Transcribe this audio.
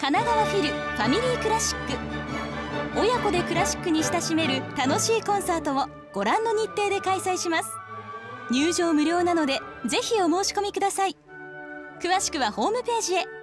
神奈川フィルファミリークラシック。親子でクラシックに親しめる楽しいコンサートをご覧の日程で開催します。入場無料なのでぜひお申し込みください。詳しくはホームページへ。